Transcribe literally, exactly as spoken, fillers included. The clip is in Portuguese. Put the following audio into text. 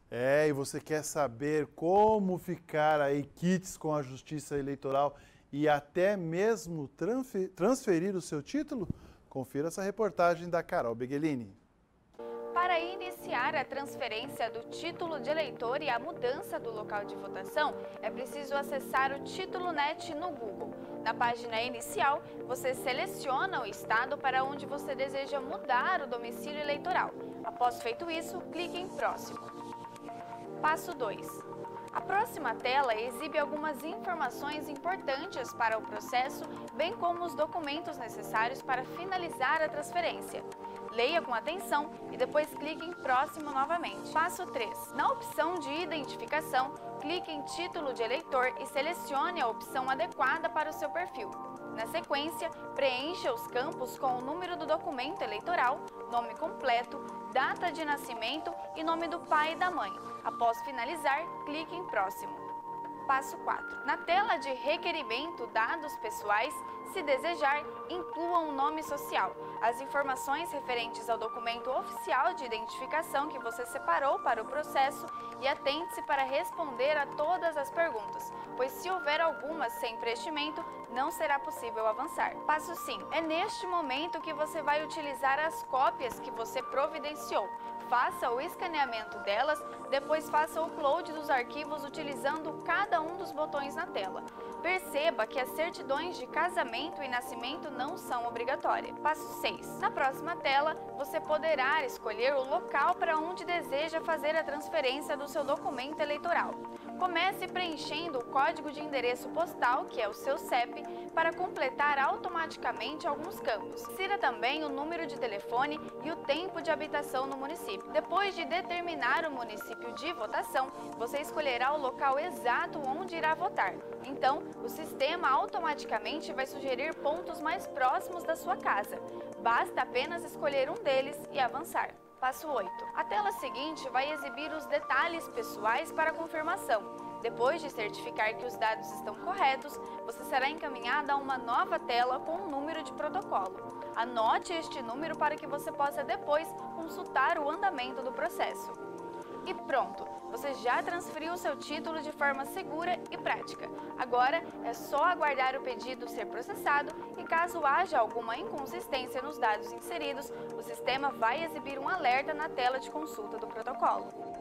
É, e você quer saber como ficar aí quites com a Justiça Eleitoral e até mesmo transferir o seu título? Confira essa reportagem da Carol Beghelini. Para iniciar a transferência do título de eleitor e a mudança do local de votação, é preciso acessar o Título Net no Google. Na página inicial, você seleciona o estado para onde você deseja mudar o domicílio eleitoral. Após feito isso, clique em Próximo. Passo dois. A próxima tela exibe algumas informações importantes para o processo, bem como os documentos necessários para finalizar a transferência. Leia com atenção e depois clique em Próximo novamente. Passo três. Na opção de identificação, clique em Título de eleitor e selecione a opção adequada para o seu perfil. Na sequência, preencha os campos com o número do documento eleitoral, nome completo, data de nascimento e nome do pai e da mãe. Após finalizar, clique em Próximo. Passo quatro. Na tela de requerimento dados pessoais, se desejar, inclua um nome social, as informações referentes ao documento oficial de identificação que você separou para o processo e atente-se para responder a todas as perguntas, pois se houver algumas sem preenchimento, não será possível avançar. Passo cinco. É neste momento que você vai utilizar as cópias que você providenciou. Faça o escaneamento delas, depois faça o upload dos arquivos utilizando cada um dos botões na tela. Perceba que as certidões de casamento e nascimento não são obrigatórias. Passo seis. Na próxima tela, você poderá escolher o local para onde deseja fazer a transferência do seu documento eleitoral. Comece preenchendo o código de endereço postal, que é o seu C E P, para completar automaticamente alguns campos. Insira também o número de telefone e o tempo de habitação no município. Depois de determinar o município de votação, você escolherá o local exato onde irá votar. Então, o sistema automaticamente vai sugerir pontos mais próximos da sua casa. Basta apenas escolher um deles e avançar. Passo oito. A tela seguinte vai exibir os detalhes pessoais para confirmação. Depois de certificar que os dados estão corretos, você será encaminhada a uma nova tela com um número de protocolo. Anote este número para que você possa depois consultar o andamento do processo. E pronto! Você já transferiu o seu título de forma segura e prática. Agora é só aguardar o pedido ser processado e caso haja alguma inconsistência nos dados inseridos, o sistema vai exibir um alerta na tela de consulta do protocolo.